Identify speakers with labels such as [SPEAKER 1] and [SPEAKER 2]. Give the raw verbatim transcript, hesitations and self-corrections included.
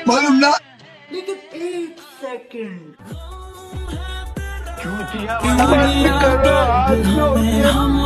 [SPEAKER 1] मालूम ना।
[SPEAKER 2] लेकिन एक सेकंड,
[SPEAKER 1] चूतिया मत करो हाथ जोड़ के।